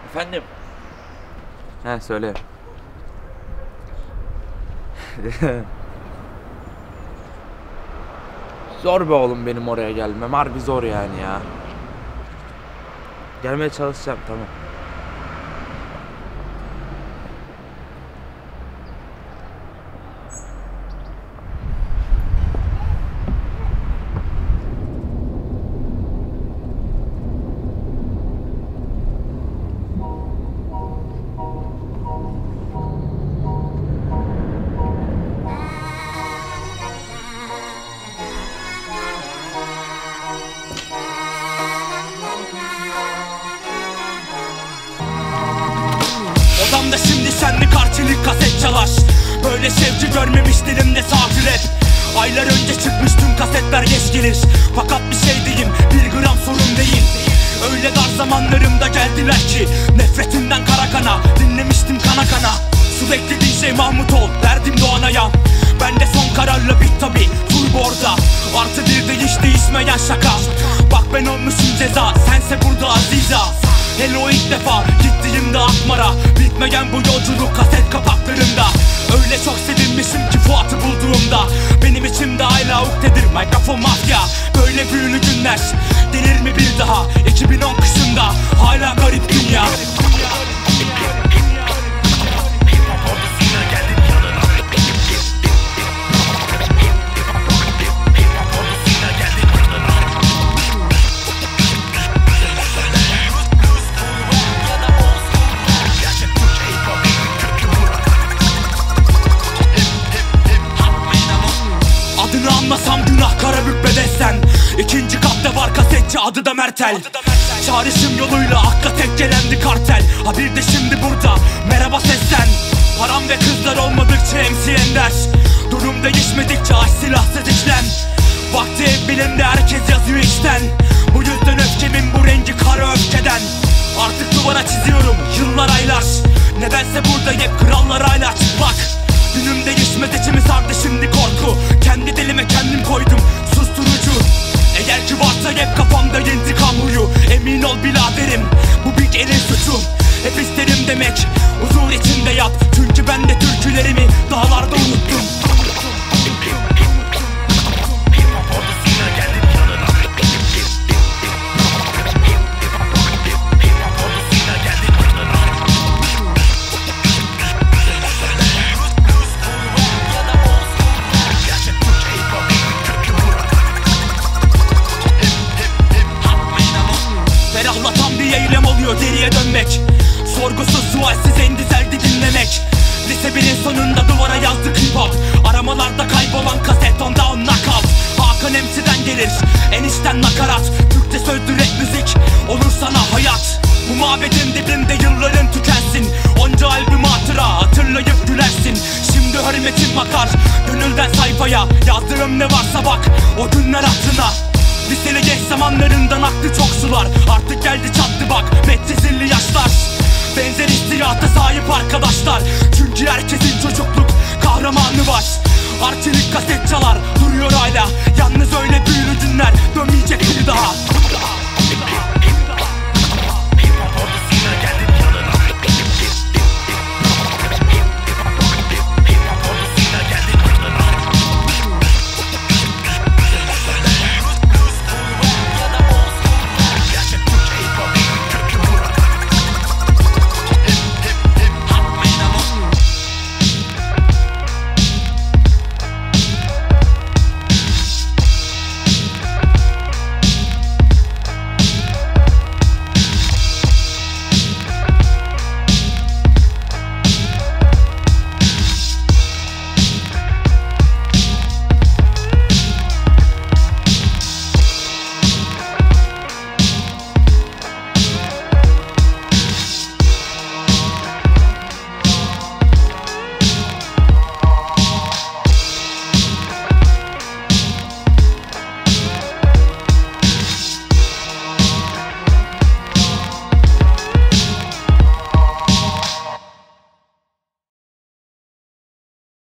Efendim? He söyle. Zor be oğlum benim oraya gelmem. Harbi zor yani ya. Gelmeye çalışacağım, tamam. Odamda şimdi senli karşılık kaset çalar. Böyle sevgi görmemiş dilimde saati rap. Aylar önce çıkmış tüm kasetler geç gelir. Fakat bir şey diyeyim, bir gram sorun değil. Öyle dar zamanlarımda geldiler ki nefretimden kara kana dinlemiştim kana kana. Sürekli DJ Mahmut ol derdim Doğanay'a. Ben de son kararla bit tabi turbo orada. Artı bir de hiç değişmeyen şaka. Bak ben olmuşum ceza, sense burada aziza. Hele o ilk defa gittiğimde Akmar'a. Bitmeyen bu yolculuk kaset kapaklarında. Öyle çok sevinmişim ki Fuat'ı bulduğumda. Benim içimde hala uktedir mikrofon mafya. Böyle büyülü günler gelir mi bir daha? 2010 kışında hala garip dünya. Adını anmasam günah Karabük bedesten. İkinci katta var kasetçi, adı da Mertel. Çağrışım yoluyla Akka tek gelendi kartel. Ha bir de şimdi burada merhaba sesten. Param ve kızlar olmadıkça MC Ender. Durum değişmedikçe aç silahsız işlem. Vakti ev bilimde herkes yazıyor içten. Bu yüzden öfkemin bu rengi kara öfkeden. Artık duvara çiziyorum yıllar aylar. Nedense burada hep krallar hala çıplak. Günüm değişmez, içimi sardı şimdi korku. Kendi dilime kendim koydum susturucu. Eğer ki varsa hep kafamda intikam huyu. Emin ol biraderim, bu bir elin suçu. Hep isterim demek, huzur içinde yap. Çünkü ben de türkülerimi dağlarda unuttum. Ferahlatan bir eylem oluyor geriye dönmek. Sorgusuz sualsiz en güzeldi dinlemek. Lise 1'in sonunda duvara yazdık hip hop. Aramalarda kaybolan kaset on down knockout. Hakan MC'den gelir enişten nakarat. Türkçe sözlü rap müzik olur sana hayat. Bu mabedin dibinde yılların tükensin. Onca albüm hatıra hatırlayıp gülersin. Şimdi hürmetim akar gönülden sayfaya. Yazdığım ne varsa bak o günler aklına. Liseli geç zamanlarından aklı çok sular. Artık geldi çattı bak metcezilli yaşlar. Benzer istiyata sahip arkadaşlar. Çünkü herkesin çocukluk kahramanı var. Arçelik kaset çalar duruyor hala.